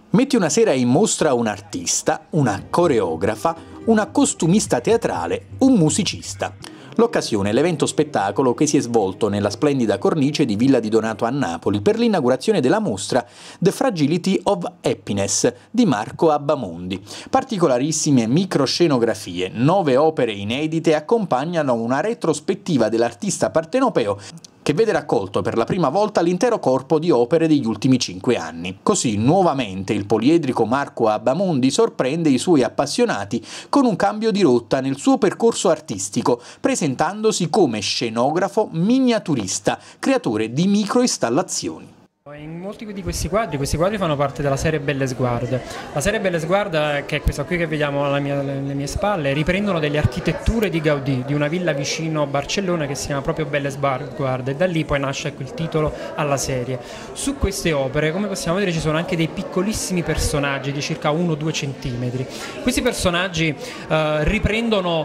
Metti una sera in mostra un artista, una coreografa, una costumista teatrale, un musicista. L'occasione è l'evento spettacolo che si è svolto nella splendida cornice di Villa di Donato a Napoli per l'inaugurazione della mostra The Fragility of Happiness di Marco Abbamondi. Particolarissime microscenografie, 9 opere inedite accompagnano una retrospettiva dell'artista partenopeo che vede raccolto per la prima volta l'intero corpo di opere degli ultimi 5 anni. Così, nuovamente, il poliedrico Marco Abbamondi sorprende i suoi appassionati con un cambio di rotta nel suo percorso artistico, presentandosi come scenografo miniaturista, creatore di microinstallazioni. In molti di questi quadri fanno parte della serie Belle Sguarde. La serie Belle Sguarde, che è questa qui che vediamo alle mie spalle, riprendono delle architetture di Gaudì, di una villa vicino a Barcellona che si chiama proprio Belle Sguarde, e da lì poi nasce il titolo alla serie. Su queste opere, come possiamo vedere, ci sono anche dei piccolissimi personaggi di circa 1-2 centimetri. Questi personaggi riprendono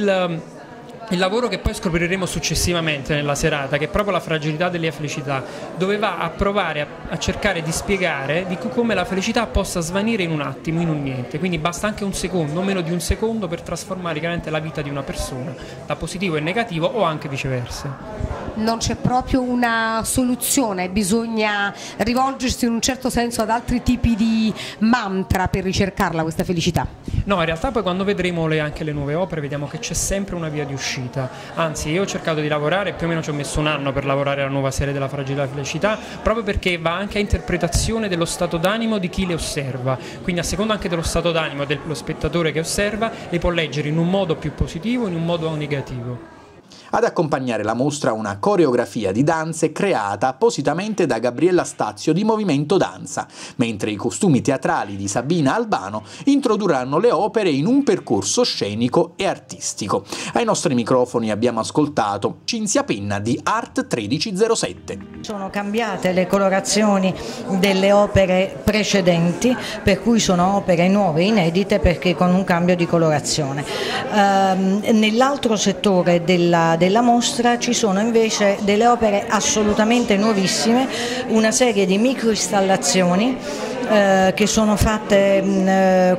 il lavoro che poi scopriremo successivamente nella serata, che è proprio la fragilità della felicità, dove va a provare a cercare di spiegare di come la felicità possa svanire in un attimo, in un niente. Quindi basta anche un secondo, meno di un secondo, per trasformare chiaramente la vita di una persona, da positivo e negativo o anche viceversa. Non c'è proprio una soluzione, bisogna rivolgersi in un certo senso ad altri tipi di mantra per ricercarla questa felicità. No, in realtà poi quando vedremo anche le nuove opere vediamo che c'è sempre una via di uscita. Anzi, io ho cercato di lavorare, più o meno ci ho messo un anno per lavorare alla nuova serie della fragilità della felicità, proprio perché va anche a interpretazione dello stato d'animo di chi le osserva. Quindi a seconda anche dello stato d'animo dello spettatore che osserva, le può leggere in un modo più positivo o in un modo negativo. Ad accompagnare la mostra una coreografia di danze creata appositamente da Gabriella Stazio di Movimento Danza, mentre i costumi teatrali di Sabina Albano introdurranno le opere in un percorso scenico e artistico. Ai nostri microfoni abbiamo ascoltato Cinzia Penna di Art 1307. Sono cambiate le colorazioni delle opere precedenti, per cui sono opere nuove, inedite, perché con un cambio di colorazione. Nell'altro settore della mostra ci sono invece delle opere assolutamente nuovissime, una serie di microinstallazioni che sono fatte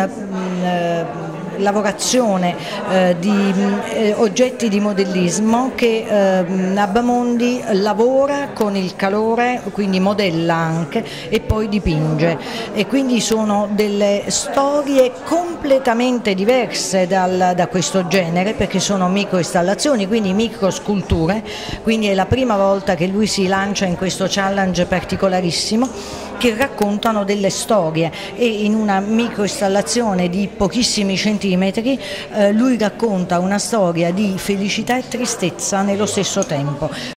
con lavorazione di oggetti di modellismo che Abbamondi lavora con il calore, quindi modella anche e poi dipinge, e quindi sono delle storie completamente diverse da questo genere, perché sono microinstallazioni, quindi microsculture, quindi è la prima volta che lui si lancia in questo challenge particolarissimo, che raccontano delle storie, e in una microinstallazione di pochissimi centimetri lui racconta una storia di felicità e tristezza nello stesso tempo.